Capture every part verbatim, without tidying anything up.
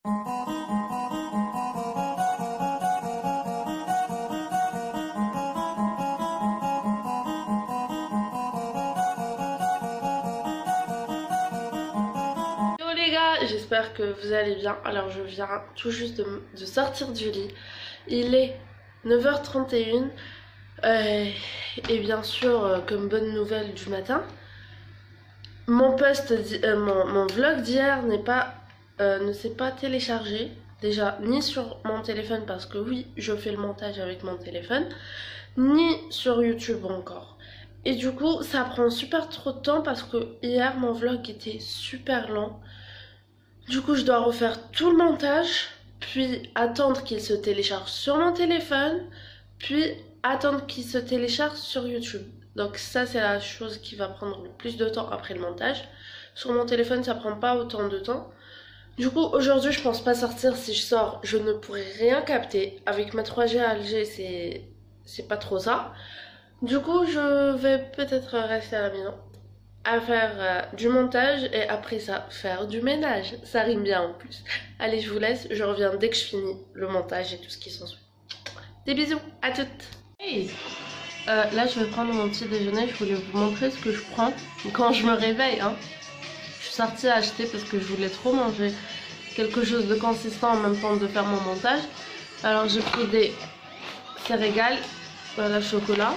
Hello les gars, j'espère que vous allez bien. Alors je viens tout juste de, de sortir du lit. Il est neuf heures trente et une euh, et bien sûr, euh, comme bonne nouvelle du matin, mon post, euh, mon, mon vlog d'hier n'est pas, euh, ne s'est pas téléchargé. Déjà, ni sur mon téléphone parce que oui, je fais le montage avec mon téléphone, ni sur YouTube encore. Et du coup, ça prend super trop de temps parce que hier, mon vlog était super lent. Du coup, je dois refaire tout le montage, puis attendre qu'il se télécharge sur mon téléphone, puis attendre qu'il se télécharge sur YouTube. Donc ça, c'est la chose qui va prendre le plus de temps après le montage. Sur mon téléphone, ça prend pas autant de temps. Du coup, aujourd'hui, je pense pas sortir. Si je sors, je ne pourrai rien capter. Avec ma trois G à Alger, c'est c'est pas trop ça. Du coup, je vais peut-être rester à la maison à faire euh, du montage et après ça faire du ménage. Ça rime bien en plus. Allez, je vous laisse, je reviens dès que je finis le montage et tout ce qui s'ensuit. Des bisous, à toutes. Hey, euh, là je vais prendre mon petit déjeuner. Je voulais vous montrer ce que je prends quand je me réveille, hein. Je suis sortie à acheter parce que je voulais trop manger quelque chose de consistant en même temps de faire mon montage. Alors j'ai pris des céréales, voilà, chocolat,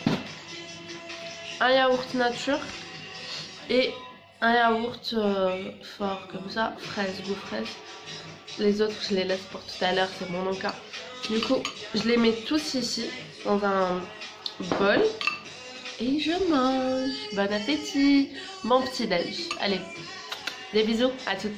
un yaourt nature et un yaourt euh, fort comme ça, fraise, goût fraise. Les autres je les laisse pour tout à l'heure, c'est mon cas. Du coup je les mets tous ici dans un bol et je mange. Bon appétit, bon petit déj. Allez, des bisous, à toutes.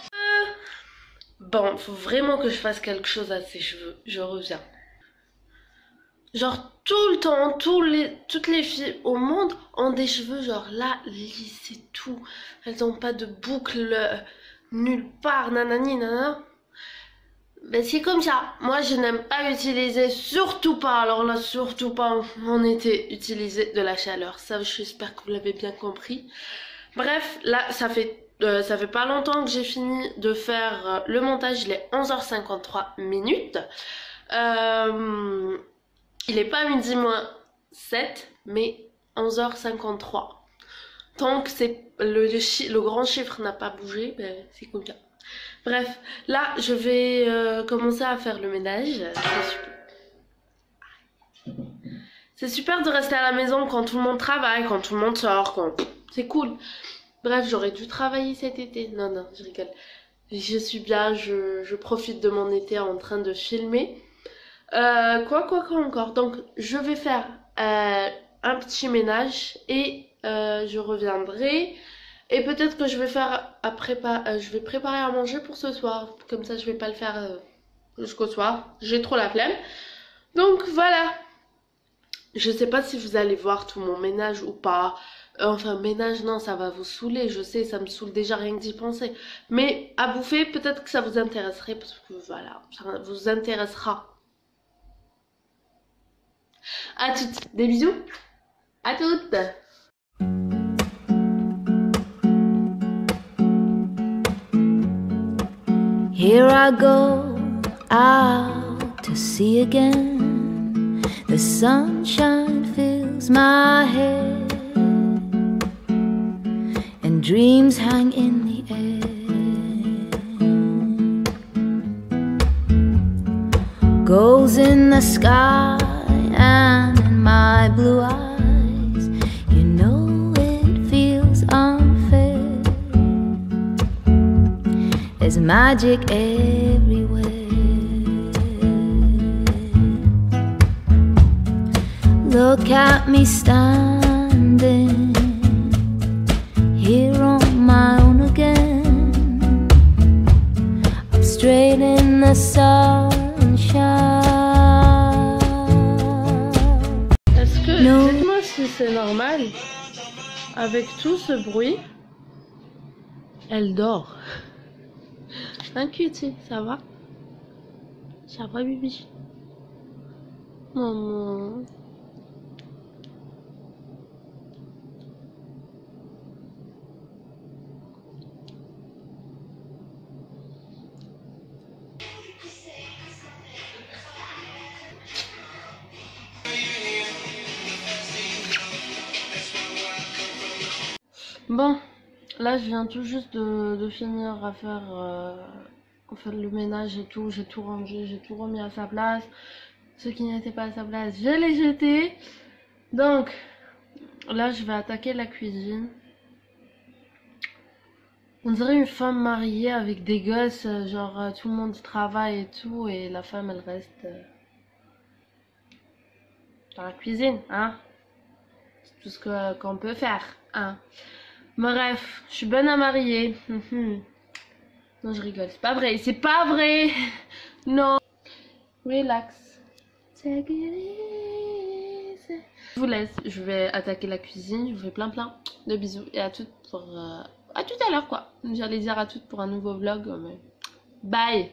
Bon, faut vraiment que je fasse quelque chose à ces cheveux, je reviens. Genre tout le temps, tous les, toutes les filles au monde ont des cheveux genre là, lisses, c'est tout. Elles ont pas de boucles euh, nulle part, nanani, nanana. Ben c'est comme ça. Moi je n'aime pas utiliser, surtout pas, alors là surtout pas en été, utiliser de la chaleur. Ça j'espère que vous l'avez bien compris. Bref, là ça fait, euh, ça fait pas longtemps que j'ai fini de faire euh, le montage, il est onze heures cinquante-trois minutes. Euh... Il est pas midi moins sept, mais onze heures cinquante-trois. Tant que c'est le, le, le grand chiffre n'a pas bougé, ben, c'est comme ça. Bref, là, je vais euh, commencer à faire le ménage. C'est super. C'est super de rester à la maison quand tout le monde travaille, quand tout le monde sort, quand... C'est cool. Bref, j'aurais dû travailler cet été. Non, non, je rigole. Je suis bien, je, je profite de mon été en train de filmer. Euh, quoi, quoi, quoi encore. Donc, je vais faire euh, un petit ménage et euh, je reviendrai. Et peut-être que je vais faire à prépa euh, je vais préparer à manger pour ce soir. Comme ça, je vais pas le faire euh, jusqu'au soir. J'ai trop la flemme. Donc, voilà. Je sais pas si vous allez voir tout mon ménage ou pas. Euh, enfin, ménage, non, ça va vous saouler. Je sais, ça me saoule déjà rien que d'y penser. Mais à bouffer, peut-être que ça vous intéresserait. Parce que voilà, ça vous intéressera. À toutes, des bisous, à toutes. Here I go out to sea again. The sunshine fills my head, and dreams hang in the air. Goals in the sky and in my blue eyes, you know it feels unfair. There's magic everywhere. Look at me standing here on my own again. I'm straight in the sunshine. Dites-moi si c'est normal, avec tout ce bruit, elle dort. Un cutie, ça va? Ça va, Bibi? Maman. Bon, là je viens tout juste de, de finir à faire, euh, en fait, le ménage et tout. J'ai tout rangé, j'ai tout remis à sa place. Ce qui n'était pas à sa place, je l'ai jeté. Donc, là je vais attaquer la cuisine. On dirait une femme mariée avec des gosses, genre euh, tout le monde travaille et tout, et la femme elle reste euh, dans la cuisine, hein. C'est tout ce que qu'on peut faire, hein. Bref, je suis bonne à marier. Non, je rigole, c'est pas vrai, c'est pas vrai. Non. Relax. Take it easy. Je vous laisse, je vais attaquer la cuisine, je vous fais plein plein de bisous et à toutes pour... Euh, à tout à l'heure quoi. J'allais dire à toutes pour un nouveau vlog, mais... Bye.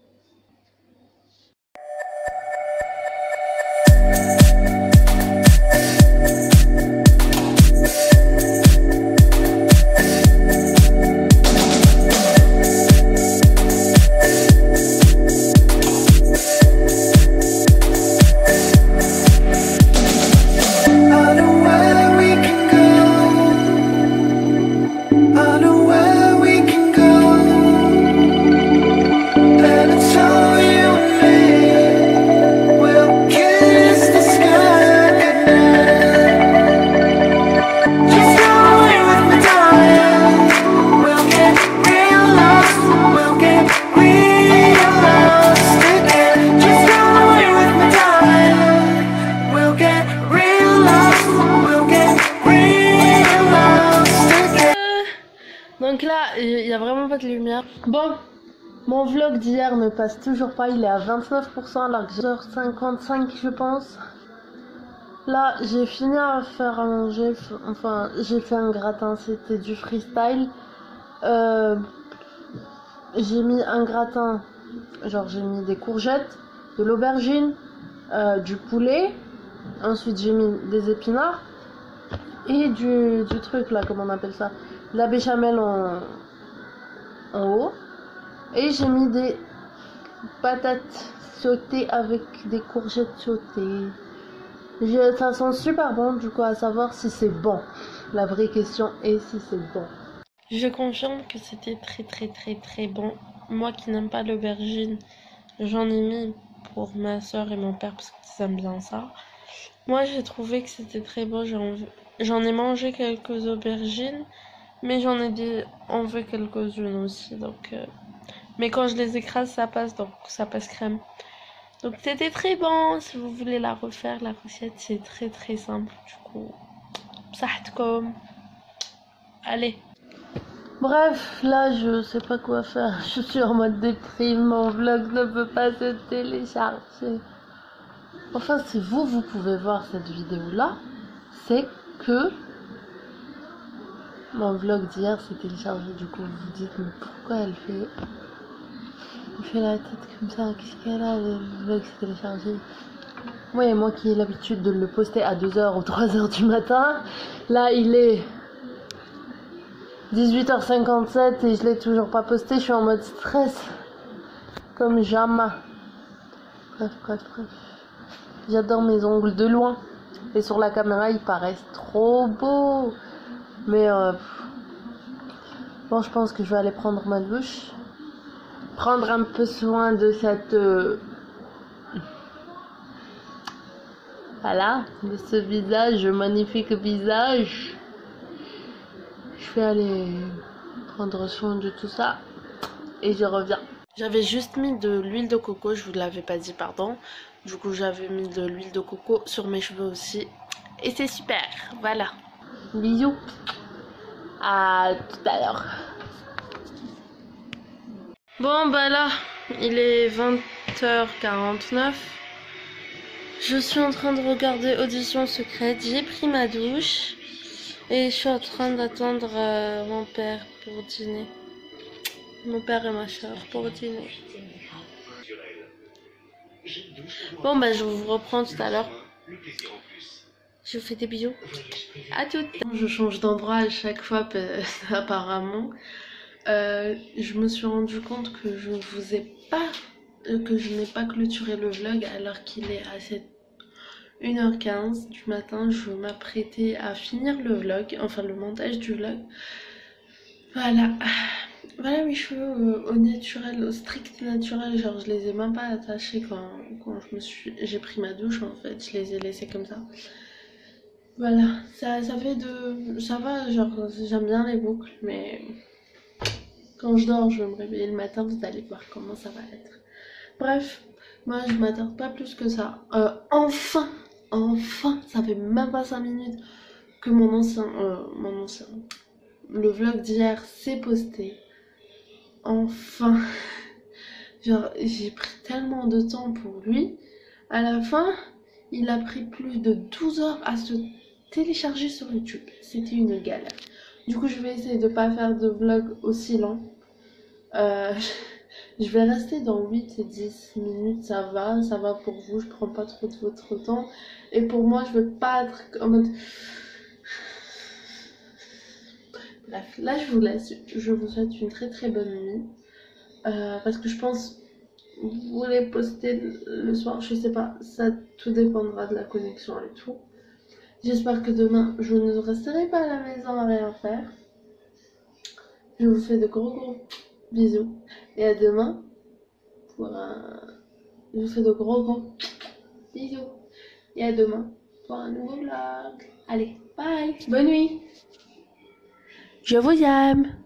Donc là, il n'y a vraiment pas de lumière. Bon, mon vlog d'hier ne passe toujours pas, il est à vingt-neuf pour cent alors que j'ai heure cinquante-cinq je pense. Là, j'ai fini à faire à manger, enfin, j'ai fait un gratin, c'était du freestyle. Euh, j'ai mis un gratin, genre j'ai mis des courgettes, de l'aubergine, euh, du poulet, ensuite j'ai mis des épinards et du, du truc là, comment on appelle ça, la béchamel en, en haut, et j'ai mis des patates sautées avec des courgettes sautées. Je, ça sent super bon, du coup à savoir si c'est bon. La vraie question est si c'est bon. Je confirme que c'était très très très très bon. Moi qui n'aime pas l'aubergine, j'en ai mis pour ma soeur et mon père parce qu'ils aiment bien ça. Moi j'ai trouvé que c'était très bon, j'en ai mangé quelques aubergines. Mais j'en ai dit enlevé quelques-unes aussi, donc... Euh... Mais quand je les écrase, ça passe, donc ça passe crème. Donc c'était très bon, si vous voulez la refaire, la recette, c'est très très simple, du coup... Psahtkom. Allez. Bref, là, je sais pas quoi faire, je suis en mode déprime, mon vlog ne peut pas se télécharger. Enfin, si vous, vous pouvez voir cette vidéo-là, c'est que... Mon vlog d'hier s'est téléchargé, du coup vous vous dites mais pourquoi elle fait elle fait la tête comme ça, qu'est-ce qu'elle a, le vlog s'est téléchargé. Oui, moi qui ai l'habitude de le poster à deux heures ou trois heures du matin, là il est dix-huit heures cinquante-sept et je l'ai toujours pas posté, je suis en mode stress comme jamais. Bref, bref, bref. J'adore mes ongles de loin et sur la caméra ils paraissent trop beaux. Mais euh, bon, je pense que je vais aller prendre ma douche, prendre un peu soin de cette euh, voilà, de ce visage, magnifique visage. Je vais aller prendre soin de tout ça et je reviens. J'avais juste mis de l'huile de coco, je vous l'avais pas dit, pardon. Du coup j'avais mis de l'huile de coco sur mes cheveux aussi et c'est super, voilà. Bisous, à tout à l'heure. Bon bah là, il est vingt heures quarante-neuf. Je suis en train de regarder Audition secrète, j'ai pris ma douche et je suis en train d'attendre euh, mon père pour dîner. Mon père et ma soeur pour dîner. Bon bah je vous reprends tout à l'heure. Je vous fais des bisous. À toutes. Je change d'endroit à chaque fois apparemment. Euh, je me suis rendu compte que je vous ai pas, que je n'ai pas clôturé le vlog alors qu'il est à cette une heure quinze du matin. Je m'apprêtais à finir le vlog, enfin le montage du vlog. Voilà. Voilà mes cheveux euh, au naturel, au strict naturel, genre je les ai même pas attachés quand, quand je me suis, j'ai pris ma douche en fait, je les ai laissés comme ça. Voilà, ça, ça fait de, ça va, genre j'aime bien les boucles, mais quand je dors, je vais me réveiller le matin, vous allez voir comment ça va être. Bref, moi je m'attarde pas plus que ça. Euh, enfin, enfin, ça fait même pas cinq minutes que mon ancien, euh, mon ancien, le vlog d'hier s'est posté. Enfin, genre j'ai pris tellement de temps pour lui. À la fin, il a pris plus de douze heures à se télécharger sur YouTube. C'était une galère. Du coup, je vais essayer de pas faire de vlog aussi long. Euh, je vais rester dans huit et dix minutes, ça va, ça va pour vous. Je prends pas trop de votre temps. Et pour moi, je veux pas être en mode... Bref, là je vous laisse, je vous souhaite une très très bonne nuit, euh, parce que je pense, vous voulez poster le soir, je sais pas, ça tout dépendra de la connexion et tout. J'espère que demain je ne resterai pas à la maison à rien faire. Je vous fais de gros gros bisous, et à demain pour un... Je vous fais de gros gros bisous, et à demain pour un nouveau vlog. Allez, bye, bonne nuit. Je vous aime.